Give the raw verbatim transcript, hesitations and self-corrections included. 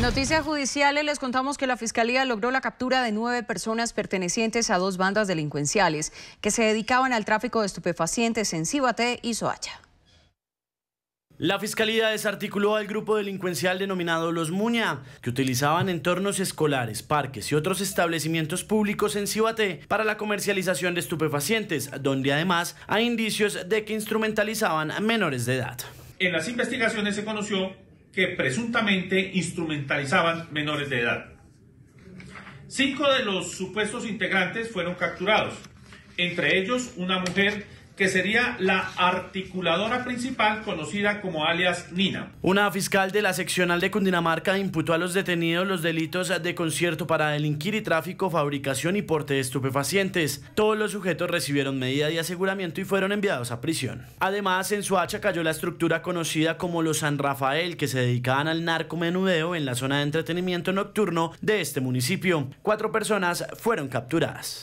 En noticias judiciales les contamos que la Fiscalía logró la captura de nueve personas pertenecientes a dos bandas delincuenciales que se dedicaban al tráfico de estupefacientes en Cibaté y Soacha. La Fiscalía desarticuló al grupo delincuencial denominado Los Muña, que utilizaban entornos escolares, parques y otros establecimientos públicos en Cibaté para la comercialización de estupefacientes, donde además hay indicios de que instrumentalizaban a menores de edad. En las investigaciones se conoció que presuntamente instrumentalizaban menores de edad. Cinco de los supuestos integrantes fueron capturados, entre ellos una mujer que sería la articuladora principal, conocida como alias Nina. Una fiscal de la seccional de Cundinamarca imputó a los detenidos los delitos de concierto para delinquir y tráfico, fabricación y porte de estupefacientes. Todos los sujetos recibieron medida de aseguramiento y fueron enviados a prisión. Además, en Soacha cayó la estructura conocida como los San Rafael, que se dedicaban al narcomenudeo en la zona de entretenimiento nocturno de este municipio. Cuatro personas fueron capturadas.